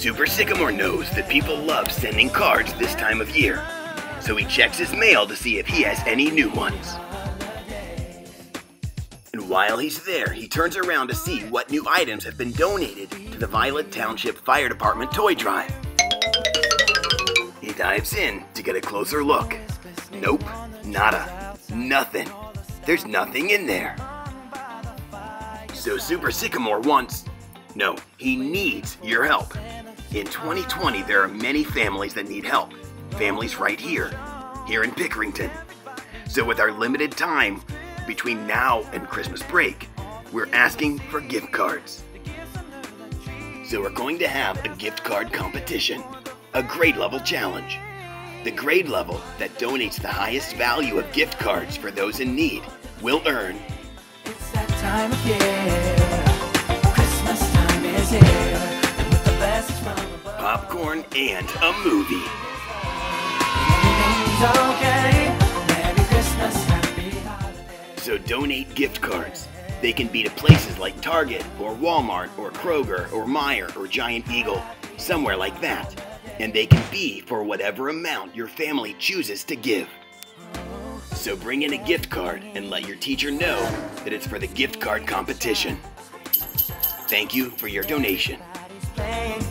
Super Sycamore knows that people love sending cards this time of year, so he checks his mail to see if he has any new ones. And while he's there, he turns around to see what new items have been donated to the Violet Township Fire Department toy drive. He dives in to get a closer look. Nope, nada, nothing. There's nothing in there. So Super Sycamore he needs your help. In 2020, there are many families that need help. Families right here in Pickerington. So with our limited time between now and Christmas break, we're asking for gift cards. So we're going to have a gift card competition, a grade level challenge. The grade level that donates the highest value of gift cards for those in need will earn It's that time of year. Christmas time is here. And with the best from above, popcorn and a movie. everything's okay. Merry Christmas, happy holidays. So donate gift cards. They can be to places like Target or Walmart or Kroger or Meijer or Giant Eagle, somewhere like that. And they can be for whatever amount your family chooses to give. So bring in a gift card and let your teacher know that it's for the gift card competition. Thank you for your donation. Playing